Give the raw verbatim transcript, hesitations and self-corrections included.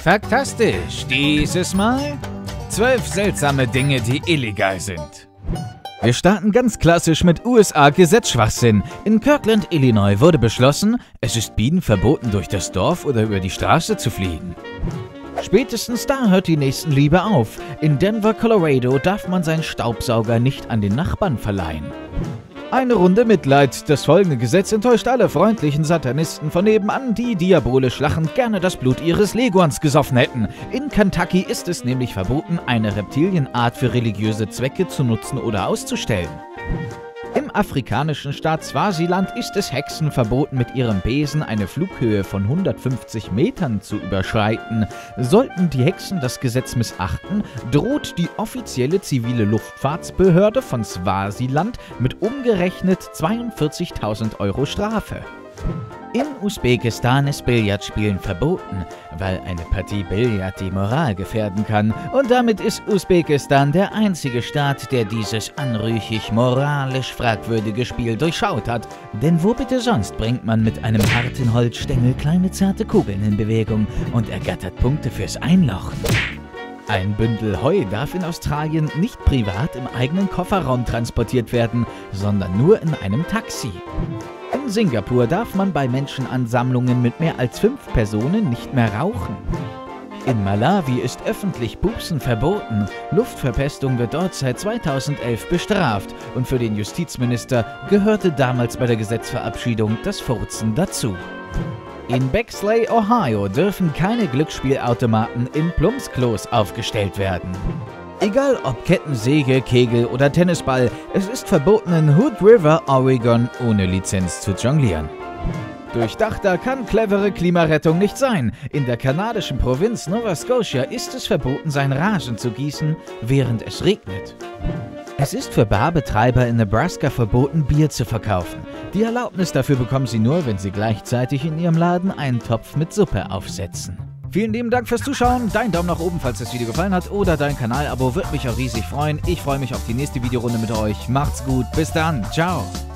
Faktastisch, dieses Mal zwölf seltsame Dinge, die illegal sind. Wir starten ganz klassisch mit U S A-Gesetzschwachsinn. In Kirkland, Illinois wurde beschlossen, es ist Bienen verboten, durch das Dorf oder über die Straße zu fliegen. Spätestens da hört die Nächstenliebe auf. In Denver, Colorado darf man seinen Staubsauger nicht an den Nachbarn verleihen. Eine Runde Mitleid. Das folgende Gesetz enttäuscht alle freundlichen Satanisten von nebenan, die diabolisch lachend gerne das Blut ihres Leguans gesoffen hätten. In Kentucky ist es nämlich verboten, eine Reptilienart für religiöse Zwecke zu nutzen oder auszustellen. Im afrikanischen Staat Swasiland ist es Hexen verboten, mit ihrem Besen eine Flughöhe von hundertfünfzig Metern zu überschreiten. Sollten die Hexen das Gesetz missachten, droht die offizielle zivile Luftfahrtsbehörde von Swasiland mit umgerechnet zweiundvierzigtausend Euro Strafe. In Usbekistan ist Billardspielen verboten, weil eine Partie Billard die Moral gefährden kann. Und damit ist Usbekistan der einzige Staat, der dieses anrüchig moralisch fragwürdige Spiel durchschaut hat. Denn wo bitte sonst bringt man mit einem harten Holzstängel kleine zarte Kugeln in Bewegung und ergattert Punkte fürs Einlochen? Ein Bündel Heu darf in Australien nicht privat im eigenen Kofferraum transportiert werden, sondern nur in einem Taxi. In Singapur darf man bei Menschenansammlungen mit mehr als fünf Personen nicht mehr rauchen. In Malawi ist öffentlich Pupsen verboten. Luftverpestung wird dort seit zweitausendelf bestraft und für den Justizminister gehörte damals bei der Gesetzverabschiedung das Furzen dazu. In Bexley, Ohio dürfen keine Glücksspielautomaten in Plumpsklos aufgestellt werden. Egal ob Kettensäge, Kegel oder Tennisball, es ist verboten in Hood River, Oregon ohne Lizenz zu jonglieren. Durchdachter kann clevere Klimarettung nicht sein. In der kanadischen Provinz Nova Scotia ist es verboten, seinen Rasen zu gießen, während es regnet. Es ist für Barbetreiber in Nebraska verboten, Bier zu verkaufen. Die Erlaubnis dafür bekommen sie nur, wenn sie gleichzeitig in ihrem Laden einen Topf mit Suppe aufsetzen. Vielen lieben Dank fürs Zuschauen, dein Daumen nach oben, falls das Video gefallen hat, oder dein Kanalabo würde mich auch riesig freuen. Ich freue mich auf die nächste Videorunde mit euch. Macht's gut, bis dann, ciao!